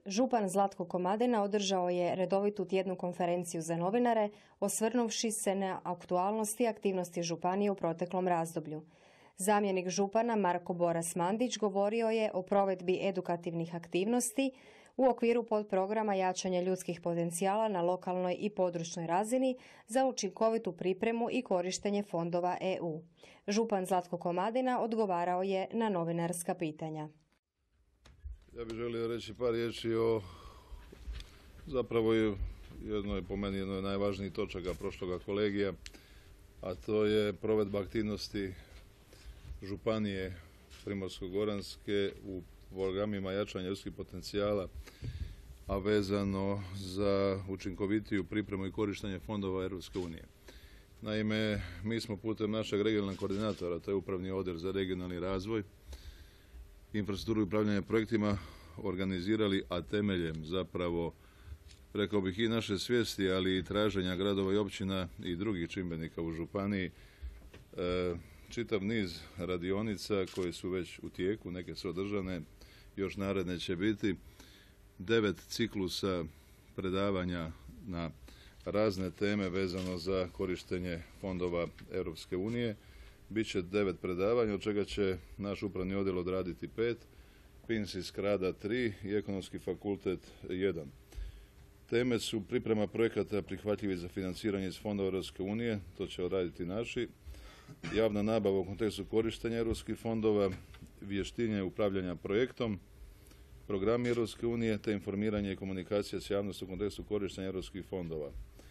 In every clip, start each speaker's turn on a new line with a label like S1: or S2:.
S1: Župan Zlatko Komadina održao je redovitu tjednu konferenciju za novinare, osvrnuvši se na aktualnosti i aktivnosti županije u proteklom razdoblju. Zamjenik župana Marko Boras Mandić govorio je o provedbi edukativnih aktivnosti u okviru podprograma jačanja ljudskih potencijala na lokalnoj i područnoj razini za učinkovitu pripremu i korištenje fondova EU. Župan Zlatko Komadina odgovarao je na novinarska pitanja.
S2: Ja bih želio reći par riječi o zapravo jednoj po meni jednoj najvažnijih točaka prošloga kolegija, a to je provedba aktivnosti Županije Primorsko-goranske u programima jačanja ljudskih potencijala, a vezano za učinkovitiju pripremu i korištenje fondova Europske unije. Naime, mi smo putem našeg regionalnog koordinatora, to je Upravni odjel za regionalni razvoj, infrastrukturu i upravljanje projektima, organizirali, a temeljem zapravo, rekao bih, i naše svijesti, ali i traženja gradova i općina i drugih čimbenika u županiji, čitav niz radionica koje su već u tijeku, neke su održane, još naredne će biti, 9 ciklusa predavanja na razne teme vezano za korištenje fondova Europske unije. Biće 9 predavanja, od čega će naš upravni odjel odraditi 5, PINS iz Krada 3 i Ekonomski fakultet 1. Teme su priprema projekata prihvatljivih za financiranje iz fondova Europske unije, to će odraditi naši, javna nabava u kontekstu korištenja europskih fondova, vještinje upravljanja projektom, programi Europske unije te informiranje i komunikacija s javnosti u kontekstu korištenja europskih fondova.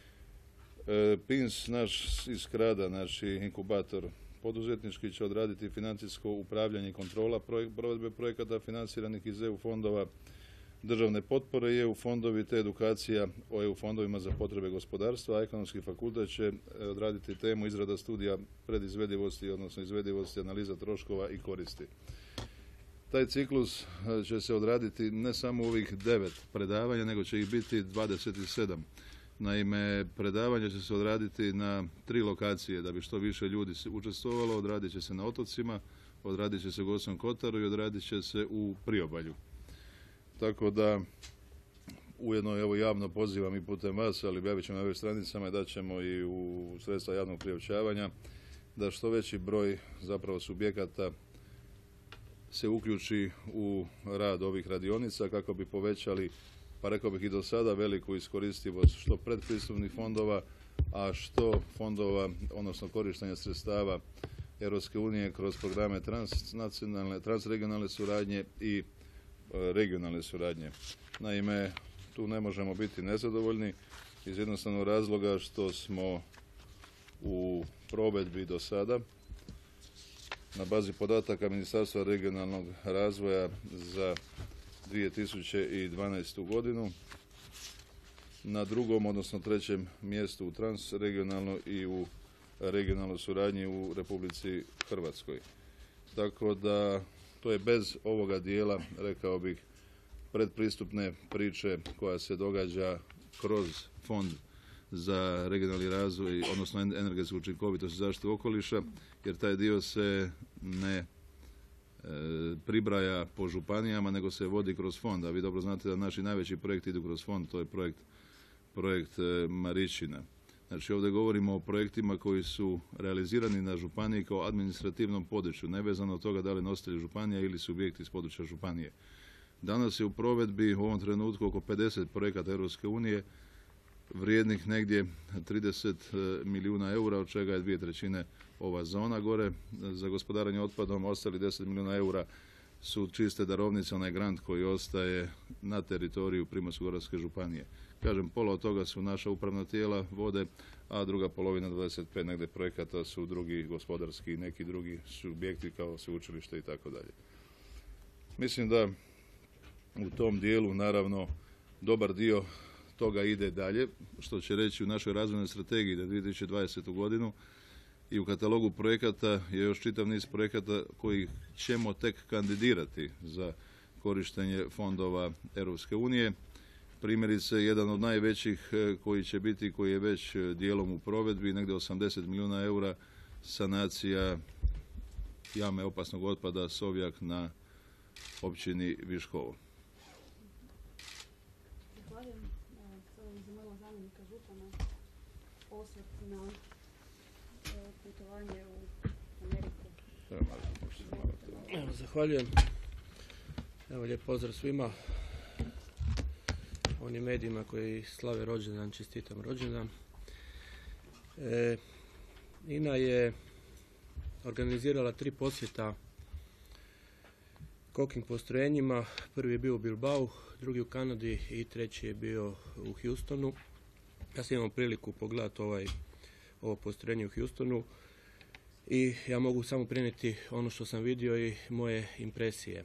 S2: PINS naš iz Krada, naš inkubator poduzetnički, će odraditi financijsko upravljanje i kontrola provedbe projekata financiranih iz EU fondova, državne potpore i EU fondovi te edukacija o EU fondovima za potrebe gospodarstva, a Ekonomski fakultet će odraditi temu izrada studija predizvedivosti, odnosno izvedivosti, analiza troškova i koristi. Taj ciklus će se odraditi ne samo u ovih 9 predavanja, nego će ih biti 27. Naime, predavanje će se odraditi na 3 lokacije da bi što više ljudi učestvovalo. Odradit će se na otocima, odradit će se u Gorskom kotaru i odradit će se u priobalju. Tako da ujedno evo javno pozivam i putem vas, ali objavit ćemo na web stranicama i dat ćemo i u sredstva javnog priopćavanja da što veći broj zapravo subjekata se uključi u rad ovih radionica kako bi povećali, pa rekao bih i do sada, veliku iskoristivost što predpristupnih fondova, a što fondova, odnosno korištenja sredstava Europske unije kroz programe transnacionalne, transregionalne suradnje i regionalne suradnje. Naime, tu ne možemo biti nezadovoljni iz jednostavnog razloga što smo u provedbi do sada na bazi podataka Ministarstva regionalnog razvoja za 2012. godinu na drugom, odnosno 3. mjestu u transregionalnoj i u regionalnoj suradnji u Republici Hrvatskoj. Tako da to je bez ovoga dijela, rekao bih, predpristupne priče koja se događa kroz Fond za regionalni razvoj, odnosno energetsku učinkovitost i zaštitu okoliša, jer taj dio se ne pribraja po županijama, nego se vodi kroz fond. A vi dobro znate da naši najveći projekti idu kroz fond, to je projekt Maričina. Znači ovdje govorimo o projektima koji su realizirani na županiji kao administrativnom području, nevezano od toga da li nositelji županija ili subjekti iz područja županije. Danas je u provedbi u ovom trenutku oko 50 projekata Europske unije, vrijednih negdje 30 milijuna eura, od čega je 2/3 ova zona gore za gospodarenje otpadom, ostali 10 milijuna eura su čiste darovnice, onaj grant koji ostaje na teritoriju Primorsko-goranske županije. Kažem, pola od toga su naša upravna tijela vode, a druga polovina, 25 negdje projekata, su drugi gospodarski i neki drugi subjekti kao sveučilište i tako dalje. Mislim da u tom dijelu, naravno, dobar dio toga ide dalje, što će reći u našoj razvojnoj strategiji za 2020. godinu i u katalogu projekata je još čitav niz projekata koji ćemo tek kandidirati za korištenje fondova Europske unije. Primjerice, jedan od najvećih koji će biti, koji je već dijelom u provedbi, negdje 80 milijuna eura, sanacija jame opasnog otpada Sovjak na općini Viškovo.
S3: Zahvaljujem. Sada bih zamolila zamjenika župana osvrt na putovanje u Ameriku.
S4: Zahvaljujem. Evo, lijep pozdrav svima. Onim medijima koji slave rođendan, čestitam rođendan. INA je organizirala 3 posjeta coking postrojenjima. Prvi je bio u Bilbao, drugi u Kanadi i treći je bio u Houstonu. Ja sam imao priliku pogledati ovo postrojenje u Houstonu i ja mogu samo prenijeti ono što sam vidio i moje impresije.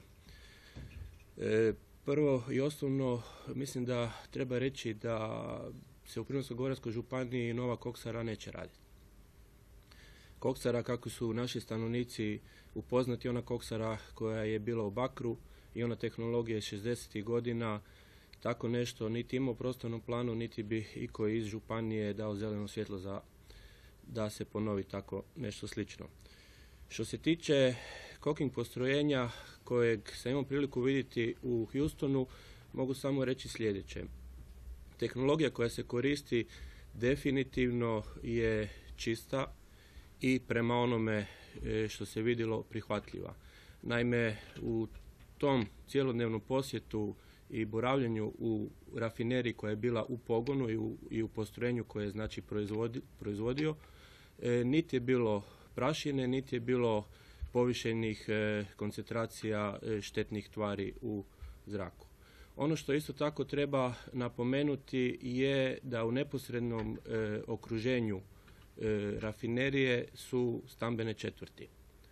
S4: Prvo i osnovno, mislim da treba reći da se u Primorsko-goranskoj županiji nova koksara neće raditi. Koksara kako su naši stanovnici upoznati, ona koksara koja je bila u bakru i ona tehnologija iz 60. godina, tako nešto niti ima u prostornom planu, niti bi iko iz županije dao zeleno svjetlo da se ponovi tako nešto slično. Što se tiče coking postrojenja kojeg sam imao priliku vidjeti u Houstonu, mogu samo reći sljedeće. Tehnologija koja se koristi definitivno je čista i prema onome što se vidjelo prihvatljiva. Naime, u tom cjelodnevnom posjetu i boravljenju u rafineriji koja je bila u pogonu i u postrojenju koje je znači proizvodio, niti je bilo prašine, niti je bilo povišenih koncentracija štetnih tvari u zraku. Ono što isto tako treba napomenuti je da u neposrednom okruženju rafinerije su stambene četvrti.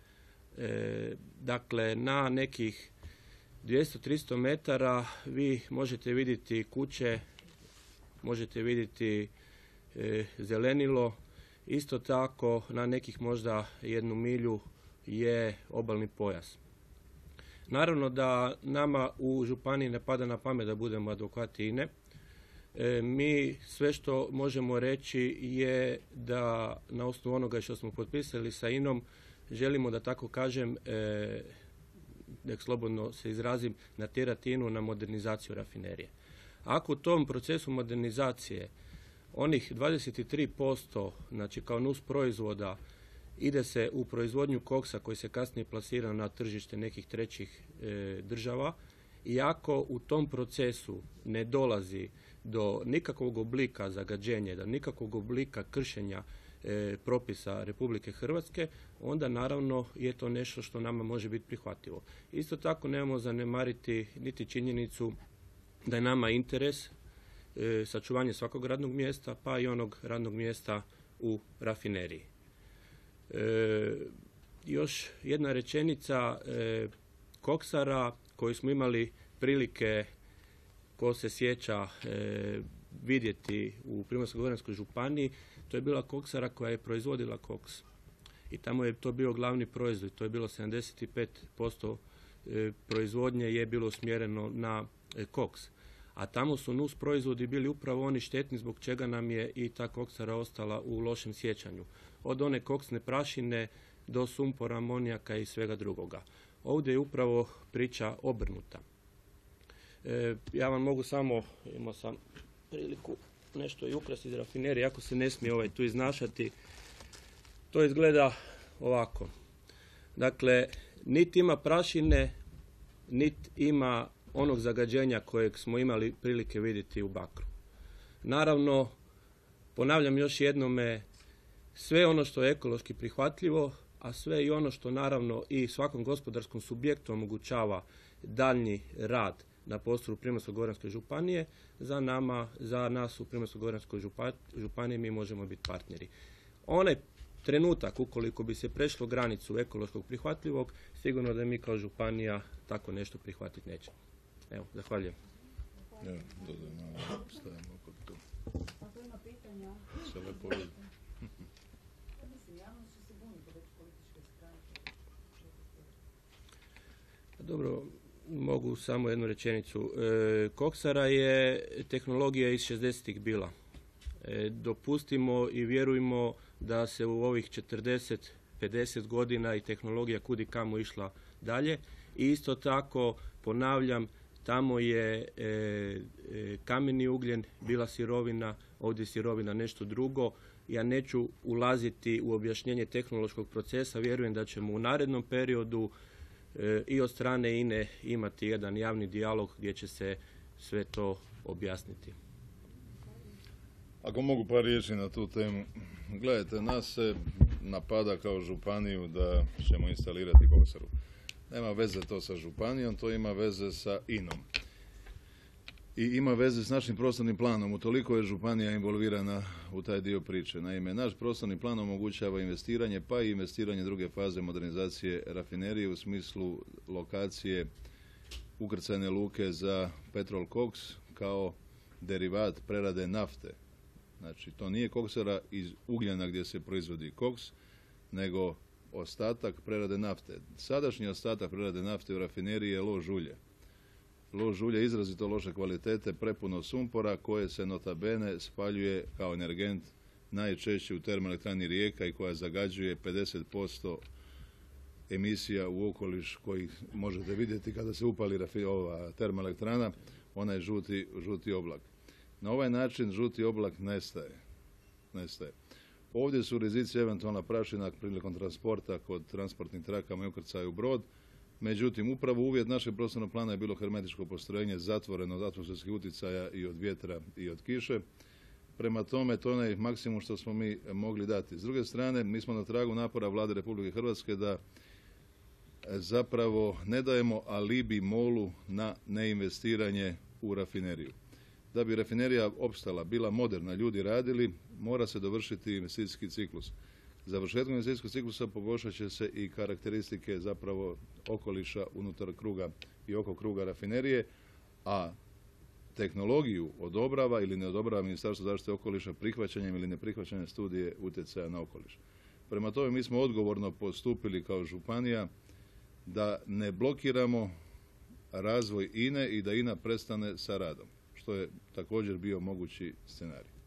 S4: Dakle, na nekih 200-300 metara vi možete vidjeti kuće, možete vidjeti zelenilo, isto tako na nekih možda 1 milju je obalni pojas. Naravno da nama u županiji ne pada na pamet da budemo advokati INA-e. Mi sve što možemo reći je da na osnovu onoga što smo potpisali sa INA-om želimo, da tako kažem, nek slobodno se izrazim, natjerati INA-u na modernizaciju rafinerije. Ako u tom procesu modernizacije onih 23%, znači kao nus proizvoda, ide se u proizvodnju koksa koji se kasnije plasira na tržište nekih trećih država, i ako u tom procesu ne dolazi do nikakvog oblika zagađenja, do nikakvog oblika kršenja propisa Republike Hrvatske, onda naravno je to nešto što nama može biti prihvatljivo. Isto tako nemamo zanemariti niti činjenicu da je nama interes sačuvanje svakog radnog mjesta, pa i onog radnog mjesta u rafineriji. Još jedna rečenica, koksara koju smo imali prilike, ko se sjeća, vidjeti u Primorsko-goranskoj županiji, to je bila koksara koja je proizvodila koks. I tamo je to bio glavni proizvod, to je bilo 75% proizvodnje je bilo usmjereno na koks. A tamo su nus proizvodi bili upravo oni štetni zbog čega nam je i ta koksara ostala u lošem sjećanju. Od one koksne prašine do sumpora, amonijaka i svega drugoga. Ovdje je upravo priča obrnuta. Ja vam mogu samo, imao sam priliku nešto i ukrasti iz rafinerije, ako se ne smije tu iznašati. To izgleda ovako. Dakle, niti ima prašine, niti ima onog zagađenja kojeg smo imali prilike vidjeti u bakru. Naravno, ponavljam još jednome, sve ono što je ekološki prihvatljivo, a sve i ono što naravno i svakom gospodarskom subjektu omogućava daljnji rad na prostoru Primorsko-goranske županije, za nas u Primorsko-goranskoj županiji mi možemo biti partneri. Onaj trenutak, ukoliko bi se prešlo granicu ekološkog prihvatljivog, sigurno da mi kao županija tako nešto prihvatiti nećemo. Evo, zahvaljujem.
S2: Evo, malo stavimo oko tu.
S3: Ako ima pitanja...
S2: Se lepo vidi.
S3: Mislim, javnost će se buniti već političke stranke.
S4: Dobro, mogu samo jednu rečenicu. Koksara je tehnologija iz 60-ih bila. Dopustimo i vjerujmo da se u ovih 40-50 godina i tehnologija kudi kamo išla dalje. I isto tako, ponavljam, Tamo je kameni ugljen bila sirovina, ovdje je sirovina nešto drugo. Ja neću ulaziti u objašnjenje tehnološkog procesa, vjerujem da ćemo u narednom periodu i od strane INA-e imati jedan javni dijalog gdje će se sve to objasniti.
S2: Ako mogu par riječi na tu temu. Gledajte, nas se napada kao županiju da ćemo instalirati koksaru. Nema veze to sa županijom, to ima veze sa INA-om. I ima veze s našim prostornim planom, utoliko je županija involvirana u taj dio priče. Naime, naš prostorni plan omogućava investiranje, pa i investiranje druge faze modernizacije rafinerije u smislu lokacije ukrcajne luke za petrol koks kao derivat prerade nafte. Znači, to nije koksara iz ugljena gdje se proizvodi koks, nego ostatak prerade nafte. Sadašnji ostatak prerade nafte u rafineriji je lož ulje. Lož ulje je izrazito loše kvalitete, prepuno sumpora, koje se nota bene spaljuje kao energent najčešće u termoelektrani Rijeka i koja zagađuje 50% emisija u okoliš koji možete vidjeti kada se upali ova termoelektrana, onaj žuti oblak. Na ovaj način žuti oblak nestaje. Ovdje su rizici eventualna prašina prilikom transporta kod transportnih trakama i ukrcaju u brod. Međutim, upravo uvjet našeg prostornog plana je bilo hermetičko postrojenje zatvoreno od atmosferskih utjecaja i od vjetra i od kiše. Prema tome, to je onaj maksimum što smo mi mogli dati. S druge strane, mi smo na tragu napora Vlade Republike Hrvatske da zapravo ne dajemo alibi MOL-u na neinvestiranje u rafineriju. Da bi rafinerija opstala, bila moderna, ljudi radili, mora se dovršiti investicijski ciklus. Završetkom investicijskog ciklusa poboljšat će se i karakteristike zapravo okoliša unutar kruga i oko kruga rafinerije, a tehnologiju odobrava ili ne odobrava Ministarstvo zaštite okoliša prihvaćanjem ili neprihvaćanjem studije utjecaja na okoliš. Prema tome, mi smo odgovorno postupili kao županija da ne blokiramo razvoj INA-e i da INA prestane sa radom, što je također bio mogući scenarij.